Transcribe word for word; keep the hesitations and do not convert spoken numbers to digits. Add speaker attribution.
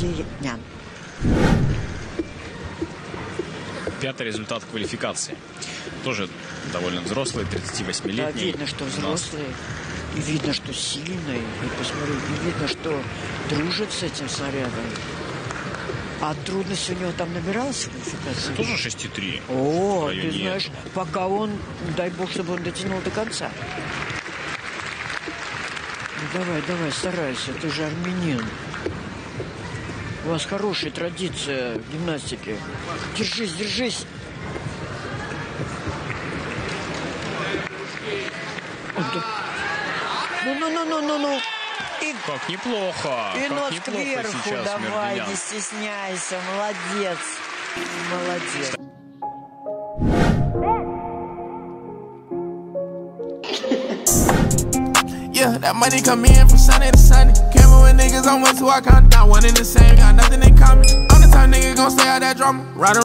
Speaker 1: Гардинян.
Speaker 2: Пятый результат квалификации. Тоже довольно взрослый, тридцативосьмилетний.
Speaker 1: Да, видно, что взрослый. И видно, что сильный. И посмотри, и видно, что дружит с этим снарядом. А трудность у него там набиралась в квалификации?
Speaker 2: Тоже шесть и три.
Speaker 1: О, ты знаешь, пока он, дай бог, чтобы он дотянул до конца. Ну, давай, давай, старайся, ты же армянин. У вас хорошая традиция в гимнастике. Держись, держись. Ну-ну-ну-ну-ну-ну. И...
Speaker 2: Как неплохо.
Speaker 1: И
Speaker 2: как
Speaker 1: нос
Speaker 2: неплохо
Speaker 1: кверху,
Speaker 2: сейчас
Speaker 1: давай,
Speaker 2: Мердинян.
Speaker 1: не стесняйся, молодец. Молодец.
Speaker 3: Yeah, that money come in from Sunday to Sunday. Camera with niggas on one, two, I count. Got one in the same, got nothing in common. I'm the type nigga gon' stay out that drama. Right